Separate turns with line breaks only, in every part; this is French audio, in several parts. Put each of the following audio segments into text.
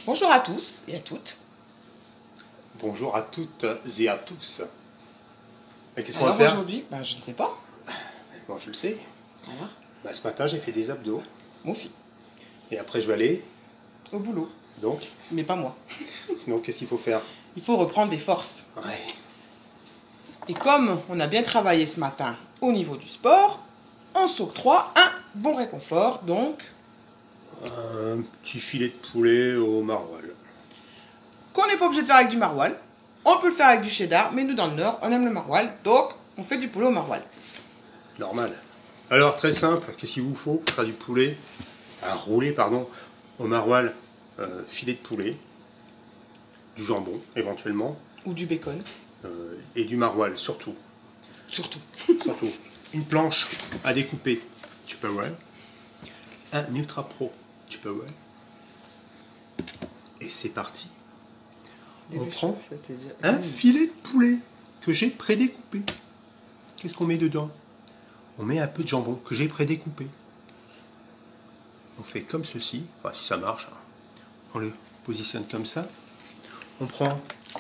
Bonjour à tous et à toutes.
Bonjour à toutes et à tous. Et qu'est-ce qu'on va faire
aujourd'hui? Je ne sais pas.
Bon, je le sais.
Voilà.
Ce matin, j'ai fait des abdos.
Moi aussi.
Et après, je vais aller...
Au boulot.
Donc
Mais pas moi.
Donc, qu'est-ce qu'il faut faire?
Il faut reprendre des forces.
Ouais.
Et comme on a bien travaillé ce matin au niveau du sport, on s'octroie un bon réconfort, donc...
Un petit filet de poulet au maroilles.
Qu'on n'est pas obligé de faire avec du maroilles. On peut le faire avec du cheddar, mais nous dans le Nord, on aime le maroilles, donc on fait du poulet au maroilles.
Normal. Alors, très simple, qu'est-ce qu'il vous faut pour faire du poulet? Un roulé, pardon, au maroilles, filet de poulet, du jambon, éventuellement,
Ou du bacon.
et du maroilles, surtout.
Surtout.
Surtout. Une planche à découper, Tupperware. Un Ultra Pro, Tupperware. Et c'est parti. On prend un filet de poulet que j'ai prédécoupé. Qu'est-ce qu'on met dedans? On met un peu de jambon que j'ai prédécoupé. On fait comme ceci, enfin si ça marche. On le positionne comme ça. On prend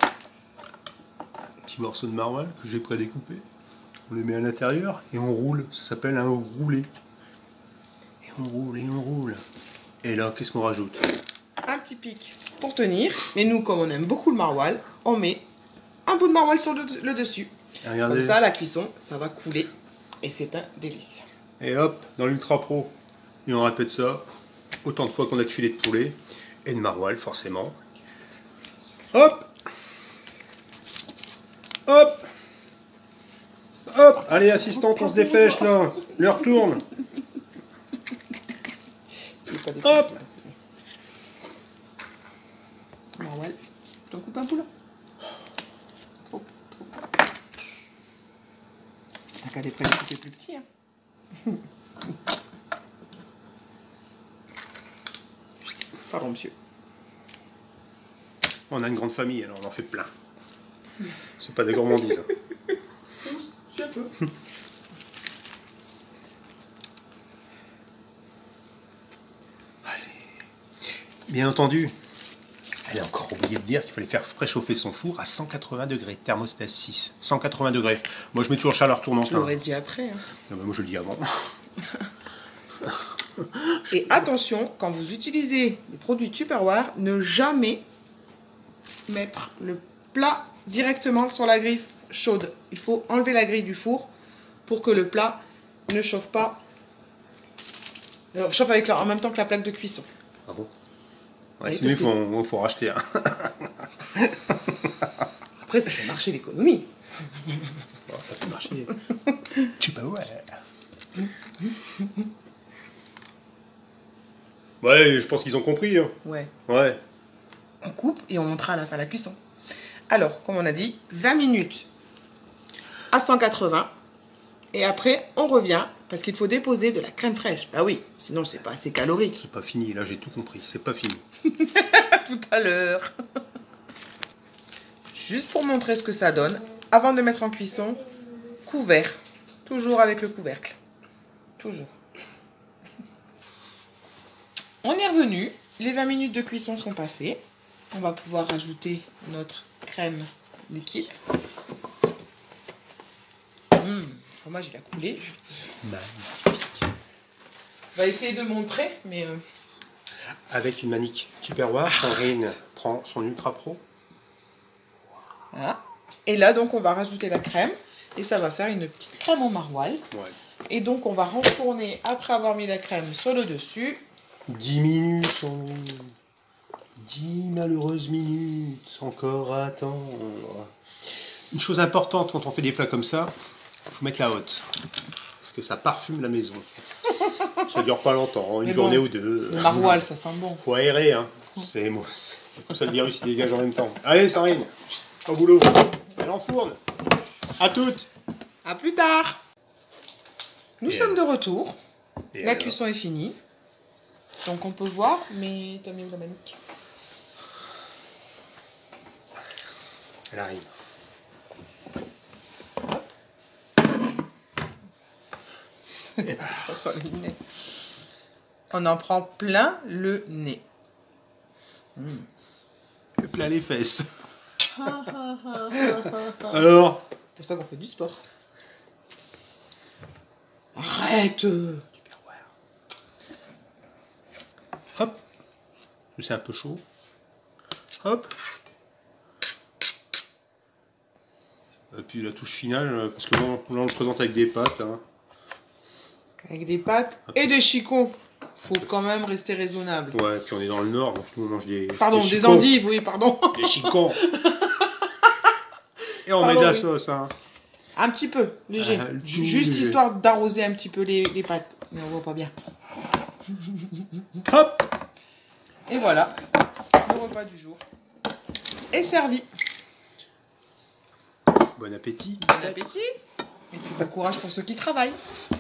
un petit morceau de maroilles que j'ai prédécoupé. On le met à l'intérieur et on roule. Ça s'appelle un roulé. Et on roule et on roule. Et là, qu'est-ce qu'on rajoute?
Un petit pic pour tenir. Mais nous, comme on aime beaucoup le maroilles, on met un bout de maroilles sur le dessus.
Regardez.
Comme ça, à la cuisson, ça va couler. Et c'est un délice.
Et hop, dans l'Ultra Pro. Et on répète ça autant de fois qu'on a de filet de poulet. Et de maroilles, forcément. Hop! Hop! Hop! Allez, assistante, on se dépêche, là. L'heure tourne. Hop!
Maroilles. T'en coupes un peu là? Trop. T'as qu'à les couper plus petits, hein. Pardon, monsieur.
On a une grande famille, alors on en fait plein. C'est pas des gourmandises.
C'est un peu.
Bien entendu, elle a encore oublié de dire qu'il fallait faire préchauffer son four à 180 degrés, thermostat 6, 180 degrés. Moi je mets toujours chaleur tournante.
Je l'aurais dit après. Hein.
Non, mais moi je le dis avant.
Et attention, quand vous utilisez les produits Tupperware, ne jamais mettre le plat directement sur la grille chaude. Il faut enlever la grille du four pour que le plat ne chauffe pas. Alors, chauffe avec en même temps que la plaque de cuisson.
Ah bon? Ouais,
Oui,
sinon il faut racheter un.
Après, ça fait marcher l'économie.
Bon, ça fait marcher. Tupperware. Ouais, je pense qu'ils ont compris. Hein.
Ouais.
Ouais.
On coupe et on montera à la fin la cuisson. Alors, comme on a dit, 20 minutes à 180. Et après, on revient parce qu'il faut déposer de la crème fraîche. Bah oui, sinon c'est pas assez calorique.
C'est pas fini, là j'ai tout compris. C'est pas fini.
Tout à l'heure. Juste pour montrer ce que ça donne, avant de mettre en cuisson, couvert. Toujours avec le couvercle. Toujours. On est revenu. Les 20 minutes de cuisson sont passées. On va pouvoir rajouter notre crème liquide. Le fromage il a coulé.
Magnifique.
On va essayer de montrer, mais...
Avec une manique Tupperware, Sandrine prend son Ultra Pro.
Voilà. Et là, donc, on va rajouter la crème. Et ça va faire une petite crème au maroilles.
Ouais.
Et donc, on va renfourner, après avoir mis la crème sur le dessus.
10 minutes, Sandrine. 10 malheureuses minutes encore à attendre. Une chose importante quand on fait des plats comme ça, il faut mettre la hotte. Parce que ça parfume la maison. Ça dure pas longtemps, une journée ou deux.
Le maroilles, ça sent bon.
Faut aérer, hein. C'est moi. Comme ça le virus il dégage en même temps. Allez, Sandrine, au boulot. Elle enfourne. À toutes.
À plus tard. Nous sommes de retour.
Et
La
alors
cuisson est finie. Donc on peut voir, mais t'as mis où la manique?
Elle arrive.
Sur le nez. On en prend plein le nez.
Plein les fesses. Alors?
C'est pour ça qu'on fait du sport. Arrête!
Hop. C'est un peu chaud. Hop. Et puis la touche finale, parce que là on le présente avec des pâtes. Hein.
Avec des pâtes et des chicons. Faut quand même rester raisonnable.
Ouais, puis on est dans le nord, donc nous on mange des.
Pardon, des endives, oui, pardon.
Des chicons. Et on met de la sauce, hein.
Un petit peu, léger. Juste léger. Histoire d'arroser un petit peu les pâtes. Mais on voit pas bien.
Hop.
Et voilà, le repas du jour est servi.
Bon appétit.
Bon appétit. Et puis bon courage pour ceux qui travaillent.